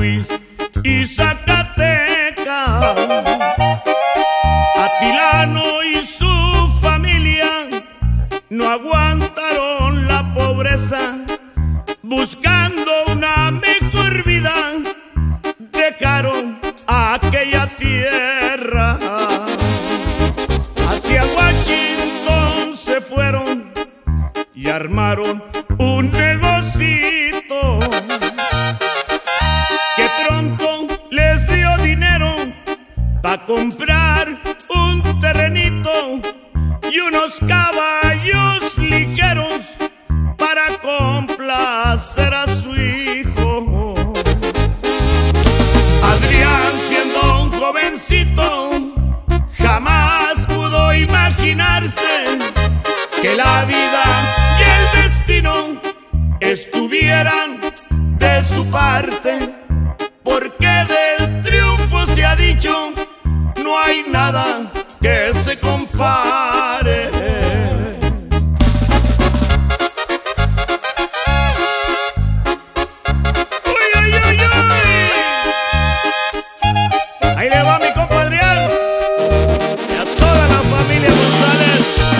Luis y Zacatecas. Atilano y su familia no aguantaron la pobreza, buscando una mejor vida, dejaron aquella tierra. Hacia Washington se fueron y armaron un negocito que pronto les dio dinero para comprar un terrenito y unos caballos ligeros para complacer a su hijo. Adrián, siendo un jovencito, jamás pudo imaginarse que la vida y el destino estuvieran de su parte, porque del triunfo se ha dicho no hay nada que se compare. ¡Uy, uy, uy, uy! Ahí le va mi compa Adrián y a toda la familia González.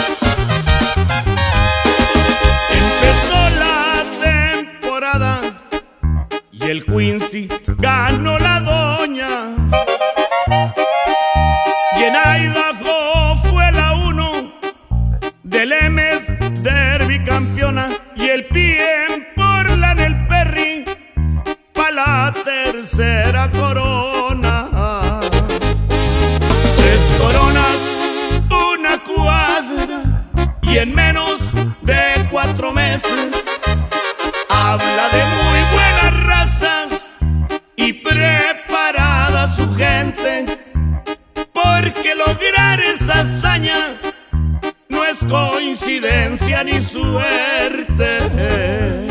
Empezó la temporada y el Quincy ganó la doña. Y en Idaho fue la 1 del Emed Derby campeona, y el PM Portland el Perry pa' la tercera corona. 3 coronas, una cuadra, y en menos de 4 meses habla de muy buenas razas y preparada su gente, porque lograr esa hazaña no es coincidencia ni suerte.